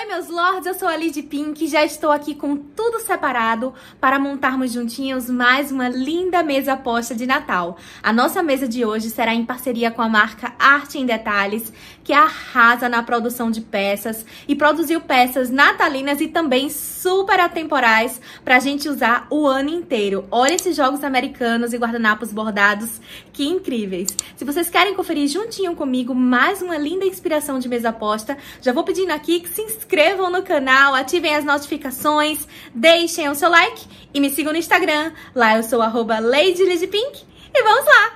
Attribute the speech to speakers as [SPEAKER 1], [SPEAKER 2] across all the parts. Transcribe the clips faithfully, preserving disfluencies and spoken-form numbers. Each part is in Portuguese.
[SPEAKER 1] Oi, meus lords, eu sou a Lady Pink e já estou aqui com tudo separado para montarmos juntinhos mais uma linda mesa posta de Natal. A nossa mesa de hoje será em parceria com a marca Arte em Detalhes, que arrasa na produção de peças e produziu peças natalinas e também super atemporais para a gente usar o ano inteiro. Olha esses jogos americanos e guardanapos bordados, que incríveis! Se vocês querem conferir juntinho comigo mais uma linda inspiração de mesa posta, já vou pedindo aqui que se inscrevam no canal, ativem as notificações, deixem o seu like e me sigam no Instagram. Lá eu sou arroba Lady Lady Pink e vamos lá!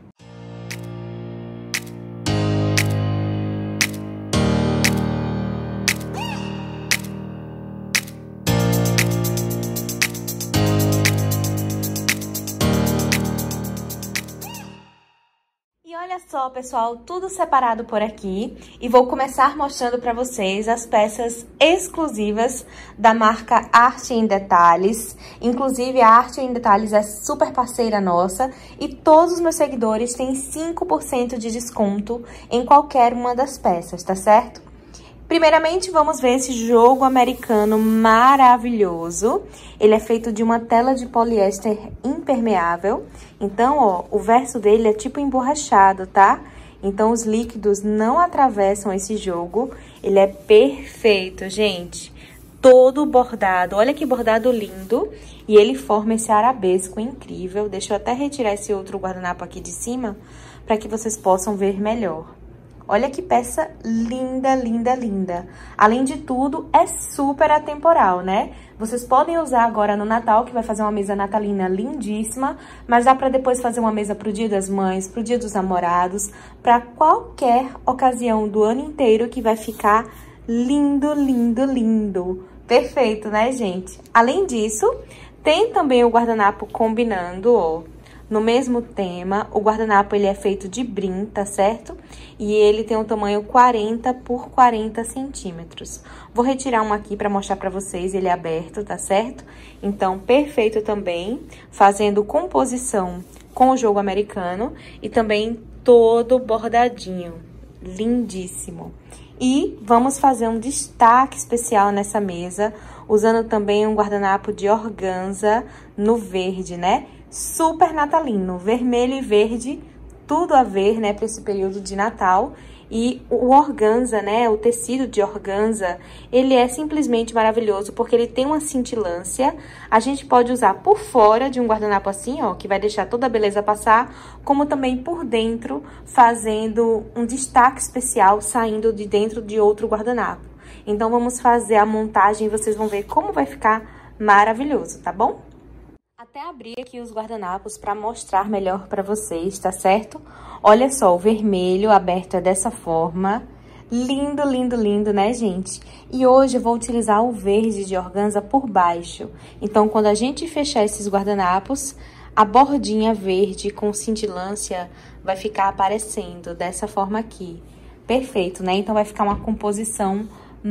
[SPEAKER 1] E olha só, pessoal, tudo separado por aqui e vou começar mostrando para vocês as peças exclusivas da marca Arte em Detalhes. Inclusive, a Arte em Detalhes é super parceira nossa e todos os meus seguidores têm cinco por cento de desconto em qualquer uma das peças, tá certo? Primeiramente, vamos ver esse jogo americano maravilhoso. Ele é feito de uma tela de poliéster impermeável. Então, ó, o verso dele é tipo emborrachado, tá? Então, os líquidos não atravessam esse jogo. Ele é perfeito, gente. Todo bordado. Olha que bordado lindo. E ele forma esse arabesco incrível. Deixa eu até retirar esse outro guardanapo aqui de cima, para que vocês possam ver melhor. Olha que peça linda, linda, linda. Além de tudo, é super atemporal, né? Vocês podem usar agora no Natal, que vai fazer uma mesa natalina lindíssima, mas dá pra depois fazer uma mesa pro Dia das Mães, pro Dia dos Namorados, pra qualquer ocasião do ano inteiro que vai ficar lindo, lindo, lindo. Perfeito, né, gente? Além disso, tem também o guardanapo combinando, ó. No mesmo tema, o guardanapo ele é feito de brim, tá certo? E ele tem um tamanho quarenta por quarenta centímetros. Vou retirar um aqui para mostrar para vocês, ele é aberto, tá certo? Então, perfeito também, fazendo composição com o jogo americano e também todo bordadinho, lindíssimo. E vamos fazer um destaque especial nessa mesa, usando também um guardanapo de organza no verde, né? Super natalino, vermelho e verde, tudo a ver, né, para esse período de Natal. E o organza, né, o tecido de organza, ele é simplesmente maravilhoso, porque ele tem uma cintilância. A gente pode usar por fora de um guardanapo assim, ó, que vai deixar toda a beleza passar, como também por dentro, fazendo um destaque especial, saindo de dentro de outro guardanapo. Então, vamos fazer a montagem e vocês vão ver como vai ficar maravilhoso, tá bom? Até abrir aqui os guardanapos para mostrar melhor para vocês, tá certo? Olha só, o vermelho aberto é dessa forma. Lindo, lindo, lindo, né, gente? E hoje eu vou utilizar o verde de organza por baixo. Então, quando a gente fechar esses guardanapos, a bordinha verde com cintilância vai ficar aparecendo dessa forma aqui. Perfeito, né? Então, vai ficar uma composição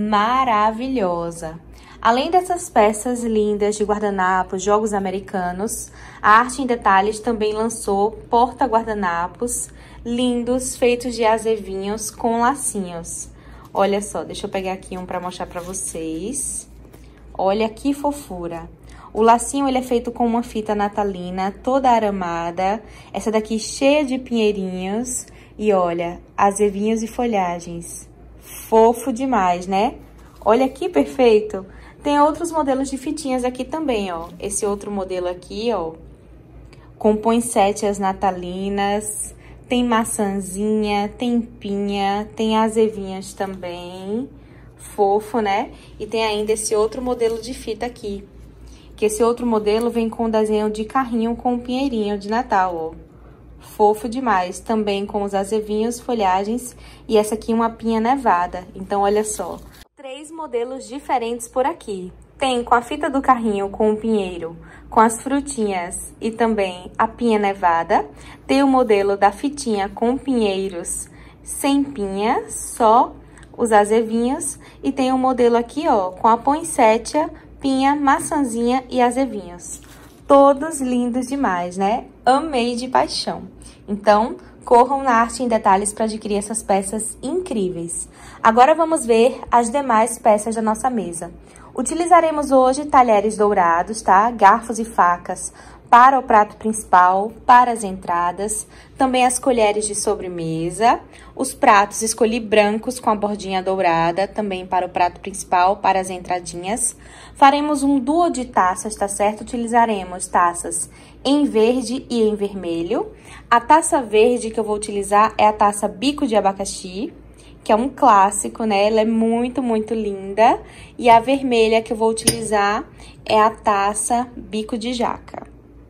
[SPEAKER 1] maravilhosa. Além dessas peças lindas de guardanapos, jogos americanos, a Arte em Detalhes também lançou porta-guardanapos lindos, feitos de azevinhos com lacinhos. Olha só, deixa eu pegar aqui um para mostrar para vocês. Olha que fofura. O lacinho, ele é feito com uma fita natalina toda aramada. Essa daqui cheia de pinheirinhos. E olha, azevinhos e folhagens. Fofo demais, né? Olha que perfeito! Tem outros modelos de fitinhas aqui também, ó. Esse outro modelo aqui, ó, com poinsettias natalinas, tem maçãzinha, tem pinha, tem azevinhas também. Fofo, né? E tem ainda esse outro modelo de fita aqui, que esse outro modelo vem com desenho de carrinho com um pinheirinho de Natal, ó. Fofo demais, também com os azevinhos, folhagens e essa aqui uma pinha nevada. Então, olha só. Três modelos diferentes por aqui. Tem com a fita do carrinho com o pinheiro, com as frutinhas e também a pinha nevada. Tem o modelo da fitinha com pinheiros sem pinha, só os azevinhos. E tem o modelo aqui, ó, com a poinsettia, pinha, maçãzinha e azevinhos. Todos lindos demais, né? Amei de paixão. Então, corram na Arte em Detalhes para adquirir essas peças incríveis. Agora vamos ver as demais peças da nossa mesa. Utilizaremos hoje talheres dourados, tá? Garfos e facas para o prato principal, para as entradas, também as colheres de sobremesa. Os pratos escolhi brancos com a bordinha dourada, também para o prato principal, para as entradinhas. Faremos um duo de taças, tá certo? Utilizaremos taças em verde e em vermelho. A taça verde que eu vou utilizar é a taça bico de abacaxi, que é um clássico, né? Ela é muito, muito linda. E a vermelha que eu vou utilizar é a taça bico de jaca.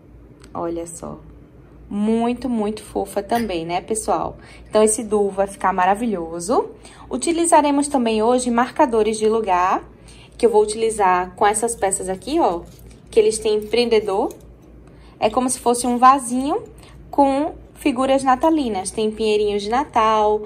[SPEAKER 1] Olha só. Muito, muito fofa também, né, pessoal? Então, esse duo vai ficar maravilhoso. Utilizaremos também hoje marcadores de lugar, que eu vou utilizar com essas peças aqui, ó. Que eles têm prendedor. É como se fosse um vasinho com figuras natalinas. Tem pinheirinhos de Natal,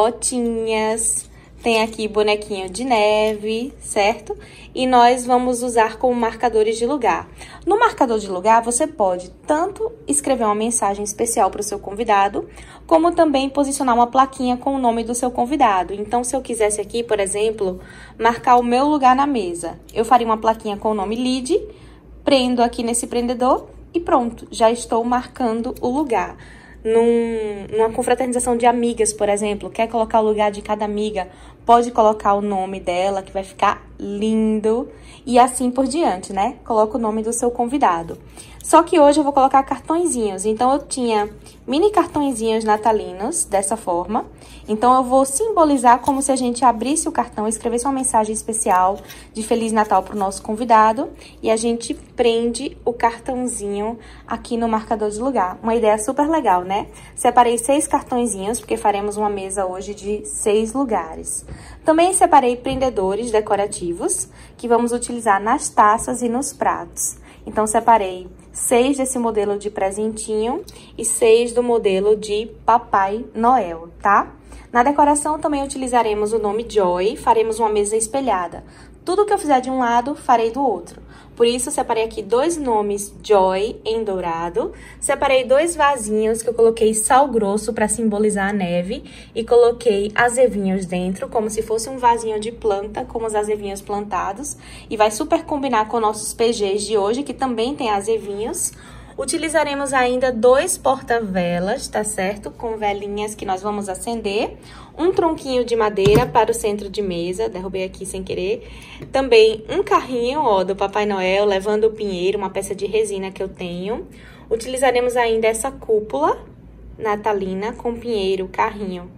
[SPEAKER 1] botinhas, tem aqui bonequinho de neve, certo? E nós vamos usar como marcadores de lugar. No marcador de lugar, você pode tanto escrever uma mensagem especial para o seu convidado, como também posicionar uma plaquinha com o nome do seu convidado. Então, se eu quisesse aqui, por exemplo, marcar o meu lugar na mesa, eu faria uma plaquinha com o nome Lide, prendo aqui nesse prendedor e pronto, já estou marcando o lugar. Num, numa confraternização de amigas, por exemplo, quer colocar o lugar de cada amiga, pode colocar o nome dela, que vai ficar lindo, e assim por diante, né? Coloca o nome do seu convidado. Só que hoje eu vou colocar cartõezinhos, então eu tinha mini cartõezinhos natalinos, dessa forma. Então, eu vou simbolizar como se a gente abrisse o cartão, escrevesse uma mensagem especial de Feliz Natal para o nosso convidado. E a gente prende o cartãozinho aqui no marcador de lugar. Uma ideia super legal, né? Separei seis cartõezinhos, porque faremos uma mesa hoje de seis lugares. Também separei prendedores decorativos, que vamos utilizar nas taças e nos pratos. Então, separei seis desse modelo de presentinho e seis do modelo de Papai Noel, tá? Na decoração, também utilizaremos o nome Joy, faremos uma mesa espelhada. Tudo que eu fizer de um lado, farei do outro. Por isso, separei aqui dois nomes Joy em dourado. Separei dois vasinhos que eu coloquei sal grosso para simbolizar a neve. E coloquei azevinhos dentro, como se fosse um vasinho de planta, como os azevinhos plantados. E vai super combinar com nossos P Gs de hoje, que também tem azevinhos. Utilizaremos ainda dois porta-velas, tá certo? Com velinhas que nós vamos acender. Um tronquinho de madeira para o centro de mesa, derrubei aqui sem querer. Também um carrinho, ó, do Papai Noel, levando o pinheiro, uma peça de resina que eu tenho. Utilizaremos ainda essa cúpula natalina com pinheiro, carrinho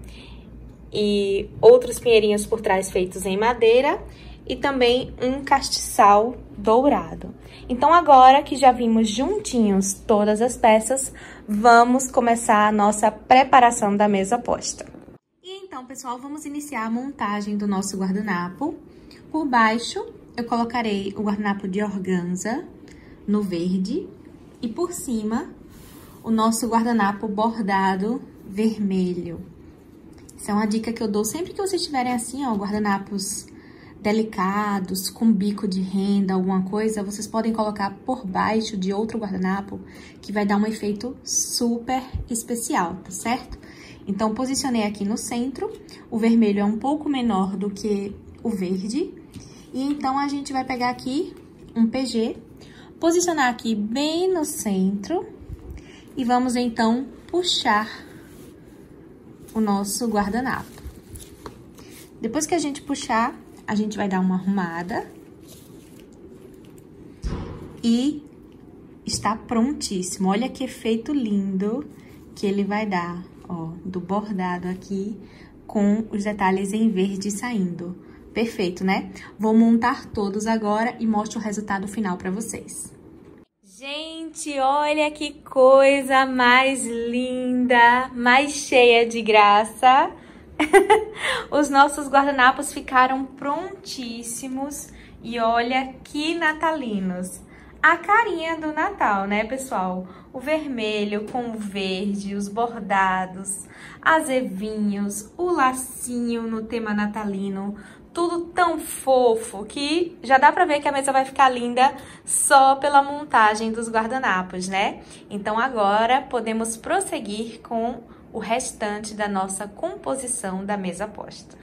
[SPEAKER 1] e outros pinheirinhos por trás feitos em madeira. E também um castiçal dourado. Então, agora que já vimos juntinhos todas as peças, vamos começar a nossa preparação da mesa posta. E então, pessoal, vamos iniciar a montagem do nosso guardanapo. Por baixo, eu colocarei o guardanapo de organza no verde. E por cima, o nosso guardanapo bordado vermelho. Isso é uma dica que eu dou sempre que vocês tiverem assim, ó, guardanapos delicados, com bico de renda, alguma coisa, vocês podem colocar por baixo de outro guardanapo, que vai dar um efeito super especial, tá certo? Então, posicionei aqui no centro, o vermelho é um pouco menor do que o verde, e então a gente vai pegar aqui um P G, posicionar aqui bem no centro, e vamos então puxar o nosso guardanapo. Depois que a gente puxar, a gente vai dar uma arrumada e está prontíssimo. Olha que efeito lindo que ele vai dar, ó, do bordado aqui com os detalhes em verde saindo. Perfeito, né? Vou montar todos agora e mostro o resultado final para vocês. Gente, olha que coisa mais linda, mais cheia de graça. Os nossos guardanapos ficaram prontíssimos e olha que natalinos. A carinha do Natal, né, pessoal? O vermelho com o verde, os bordados, azevinhos, o lacinho no tema natalino. Tudo tão fofo que já dá pra ver que a mesa vai ficar linda só pela montagem dos guardanapos, né? Então, agora podemos prosseguir com o restante da nossa composição da mesa posta.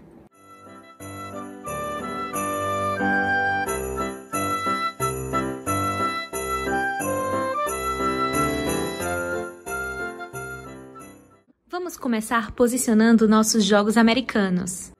[SPEAKER 1] Vamos começar posicionando nossos jogos americanos.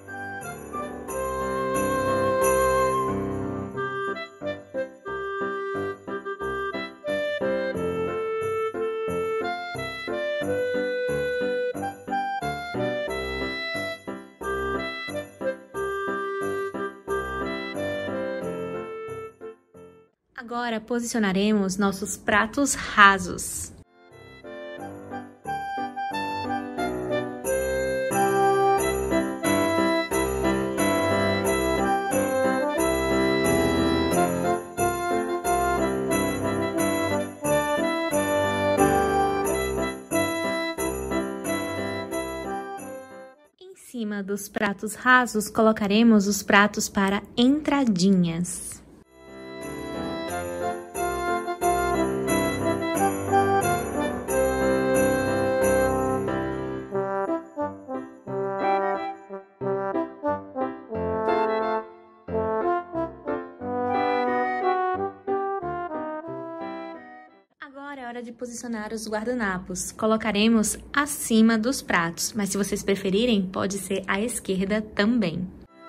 [SPEAKER 1] Agora posicionaremos nossos pratos rasos. Em cima dos pratos rasos, colocaremos os pratos para entradinhas. Agora é hora de posicionar os guardanapos. Colocaremos acima dos pratos, mas se vocês preferirem, pode ser à esquerda também.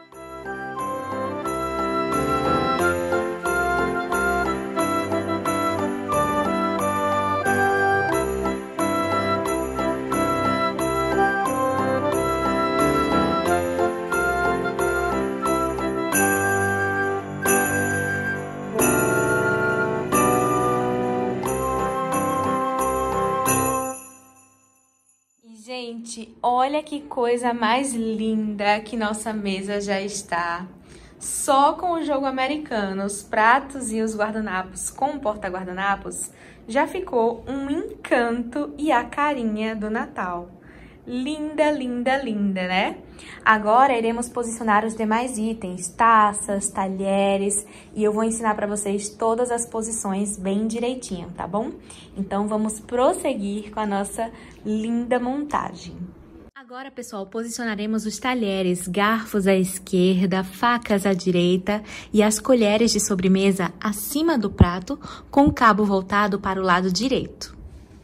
[SPEAKER 1] Gente, olha que coisa mais linda que nossa mesa já está. Só com o jogo americano, os pratos e os guardanapos com o porta-guardanapos, já ficou um encanto e a carinha do Natal. Linda, linda, linda, né? Agora iremos posicionar os demais itens, taças, talheres, e eu vou ensinar para vocês todas as posições bem direitinho, tá bom? Então vamos prosseguir com a nossa linda montagem. Agora, pessoal, posicionaremos os talheres, garfos à esquerda, facas à direita e as colheres de sobremesa acima do prato, com o cabo voltado para o lado direito.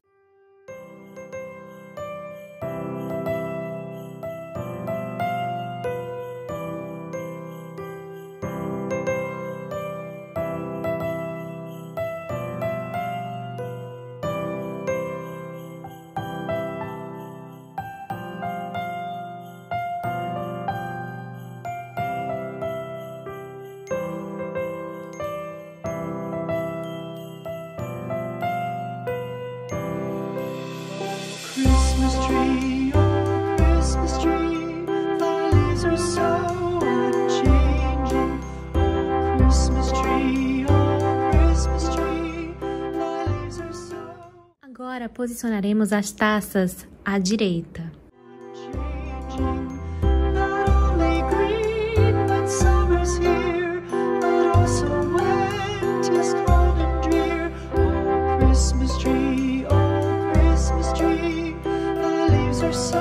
[SPEAKER 2] Christmas tree, oh Christmas tree, thy leaves are so unchanging. Oh Christmas tree, oh Christmas tree, thy leaves are so
[SPEAKER 1] Agora posicionaremos as taças à direita.
[SPEAKER 2] unchanging. Not only green when summer's here, but also winter's cold and drear. Oh Christmas tree, oh Christmas tree, thy leaves are so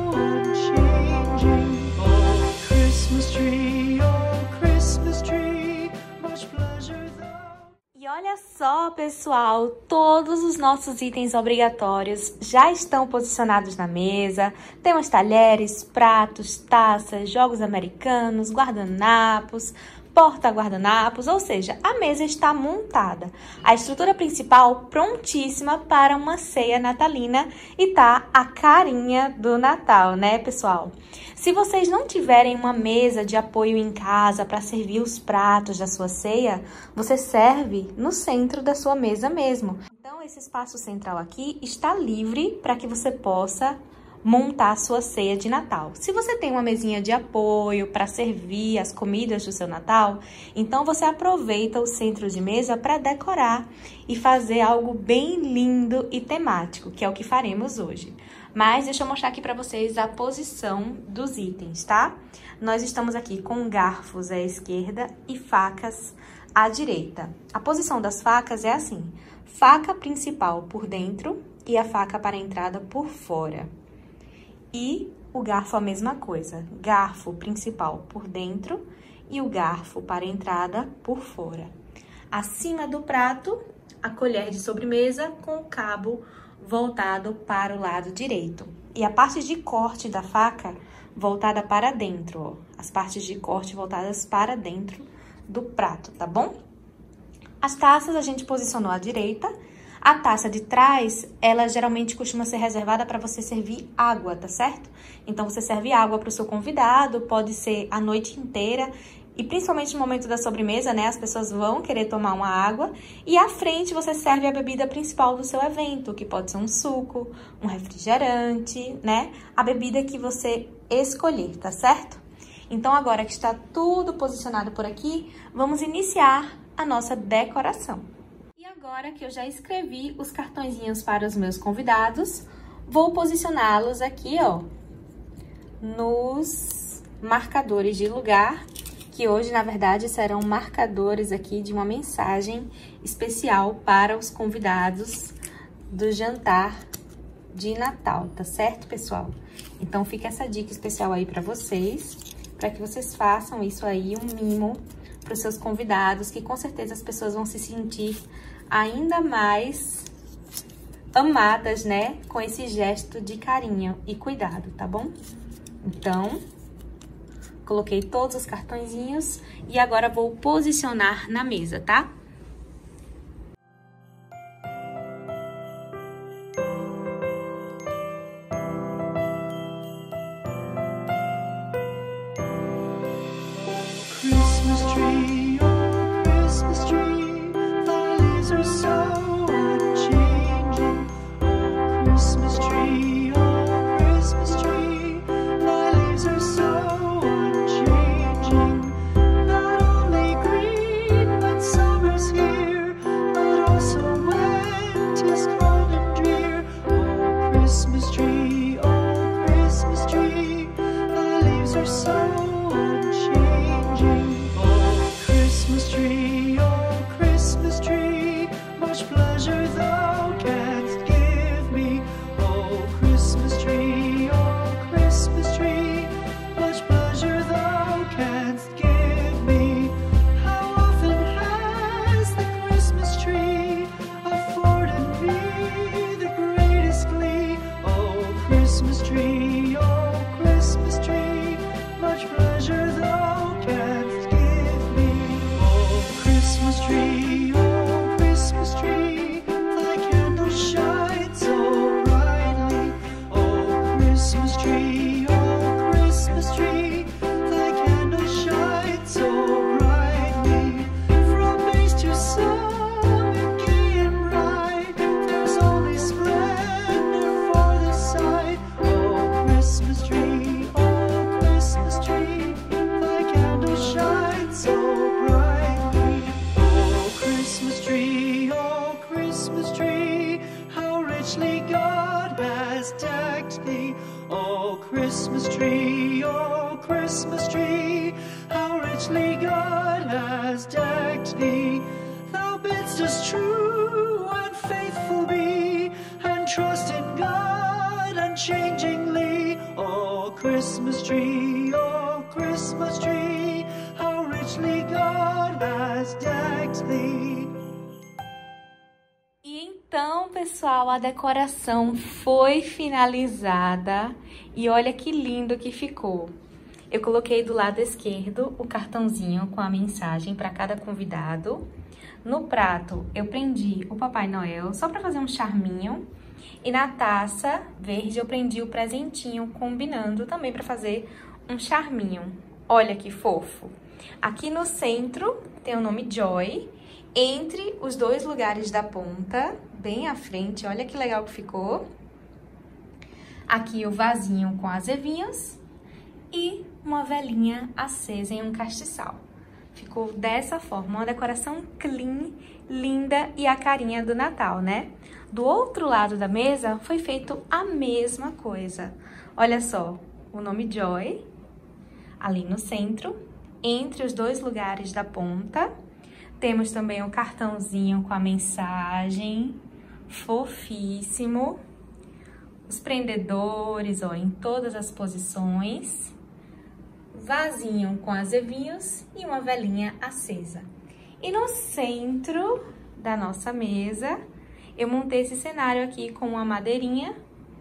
[SPEAKER 2] unchanging. Oh Christmas tree, oh Christmas tree, much pleasure though.
[SPEAKER 1] E olha só, pessoal, todos os nossos itens obrigatórios já estão posicionados na mesa. Temos talheres, pratos, taças, jogos americanos, guardanapos, porta-guardanapos, ou seja, a mesa está montada. A estrutura principal prontíssima para uma ceia natalina e tá a carinha do Natal, né, pessoal? Se vocês não tiverem uma mesa de apoio em casa para servir os pratos da sua ceia, você serve no centro da sua mesa mesmo. Então, esse espaço central aqui está livre para que você possa montar a sua ceia de Natal. Se você tem uma mesinha de apoio para servir as comidas do seu Natal, então você aproveita o centro de mesa para decorar e fazer algo bem lindo e temático, que é o que faremos hoje. Mas deixa eu mostrar aqui para vocês a posição dos itens, tá? Nós estamos aqui com garfos à esquerda e facas à direita. A posição das facas é assim: faca principal por dentro e a faca para a entrada por fora. E o garfo a mesma coisa, garfo principal por dentro e o garfo para entrada por fora. Acima do prato, a colher de sobremesa com o cabo voltado para o lado direito. E a parte de corte da faca voltada para dentro, ó. As partes de corte voltadas para dentro do prato, tá bom? As taças a gente posicionou à direita. A taça de trás, ela geralmente costuma ser reservada para você servir água, tá certo? Então, você serve água para o seu convidado, pode ser a noite inteira. E principalmente no momento da sobremesa, né? As pessoas vão querer tomar uma água. E à frente você serve a bebida principal do seu evento, que pode ser um suco, um refrigerante, né? A bebida que você escolher, tá certo? Então, agora que está tudo posicionado por aqui, vamos iniciar a nossa decoração. E agora que eu já escrevi os cartõezinhos para os meus convidados, vou posicioná-los aqui, ó, nos marcadores de lugar, que hoje, na verdade, serão marcadores aqui de uma mensagem especial para os convidados do jantar de Natal, tá certo, pessoal? Então, fica essa dica especial aí para vocês, para que vocês façam isso aí, um mimo para os seus convidados, que com certeza as pessoas vão se sentir ainda mais amadas, né? Com esse gesto de carinho e cuidado, tá bom? Então, coloquei todos os cartõezinhos e agora vou posicionar na mesa, tá?
[SPEAKER 2] Christmas tree, oh Christmas tree, thy leaves are so unchanging. Oh Christmas tree, oh Christmas tree, thy leaves are so unchanging. Not only green when summer's here, but also when 'tis cold and drear. Oh Christmas tree, oh Christmas tree, thy leaves are so unchanging. Oh Christmas tree, oh Christmas tree, much pleasure thou canst give me. Oh Christmas tree, oh Christmas tree, much pleasure thou canst give me. How often has the Christmas tree afforded me the greatest glee? Oh Christmas tree, oh Christmas tree, much pleasure thou canst give me. Oh Christmas tree, oh Christmas tree, thy candle shines so brightly. Oh Christmas tree, oh Christmas tree, thy candle shines so brightly. From base to summit, gay and bright, there's only splendor for the sight. Oh Christmas tree, oh Christmas tree, thy candle shines so brightly. Oh Christmas tree, oh Christmas tree, how richly God has decked thee. Oh Christmas tree, oh Christmas tree, how richly God has decked thee. Thou bidst us true and faithful be, and trust in God unchangingly. Oh Christmas tree, oh Christmas tree, how richly God has decked thee.
[SPEAKER 1] E então, pessoal, a decoração foi finalizada e olha que lindo que ficou. Eu coloquei do lado esquerdo o cartãozinho com a mensagem para cada convidado. No prato, eu prendi o Papai Noel só para fazer um charminho. E na taça verde, eu prendi o presentinho, combinando também para fazer um charminho. Olha que fofo! Aqui no centro tem o nome Joy. Entre os dois lugares da ponta, bem à frente, olha que legal que ficou. Aqui o vasinho com azevinhos e uma velinha acesa em um castiçal. Ficou dessa forma, uma decoração clean, linda e a carinha do Natal, né? Do outro lado da mesa foi feito a mesma coisa. Olha só, o nome Joy ali no centro, entre os dois lugares da ponta. Temos também o cartãozinho com a mensagem, fofíssimo. os prendedores, ó, em todas as posições. Vasinho com azevinhos e uma velinha acesa. E no centro da nossa mesa, eu montei esse cenário aqui com uma madeirinha,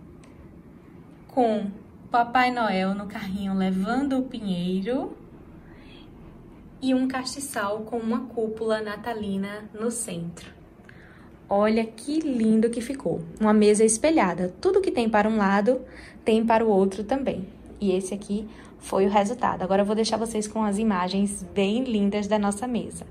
[SPEAKER 1] com Papai Noel no carrinho levando o pinheiro e um castiçal com uma cúpula natalina no centro. Olha que lindo que ficou. Uma mesa espelhada. Tudo que tem para um lado, tem para o outro também. E esse aqui foi o resultado. Agora eu vou deixar vocês com as imagens bem lindas da nossa mesa.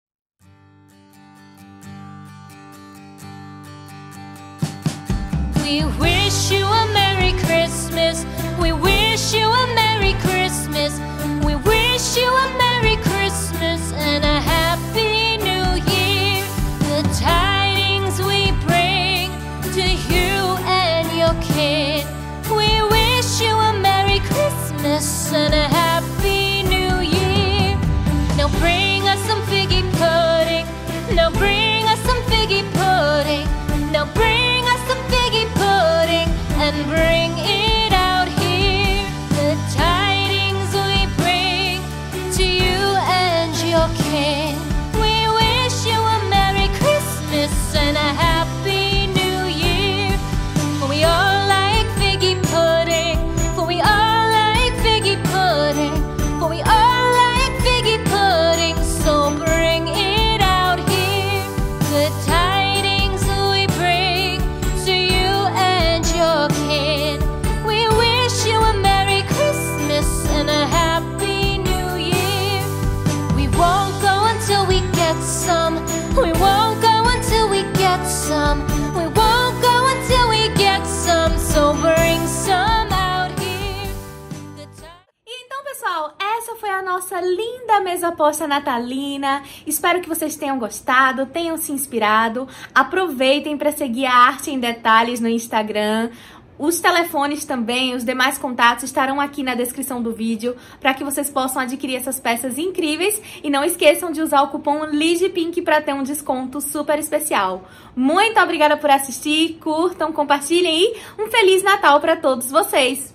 [SPEAKER 3] We wish you a Merry Christmas. We wish you a Merry Christmas. We wish you a Merry Christmas and a Happy New Year. The tidings we bring to you and your kid. We wish you a Merry Christmas and a Happy New Year. Now bring us some figgy pudding. Now bring us some figgy pudding. Now bring us some figgy pudding and bring it out here. The tidings we bring to you and your king. We wish you a Merry Christmas and a Happy New Year. For we all like figgy pudding. For we all like figgy pudding. For we all like figgy pudding. So bring it out here. The tidings we bring to you and your kid. We wish you a Merry Christmas and a Happy New Year. We won't go until we get some. We won't go until we get some. We won't go until we get some. So bring some out here. The ti-
[SPEAKER 1] Então, pessoal, essa foi a nossa linda mesa posta natalina. Espero que vocês tenham gostado, tenham se inspirado. Aproveitem para seguir a Arte em Detalhes no Instagram. Os telefones também, os demais contatos estarão aqui na descrição do vídeo para que vocês possam adquirir essas peças incríveis. E não esqueçam de usar o cupom LIGEPINK para ter um desconto super especial. Muito obrigada por assistir, curtam, compartilhem e um Feliz Natal para todos vocês!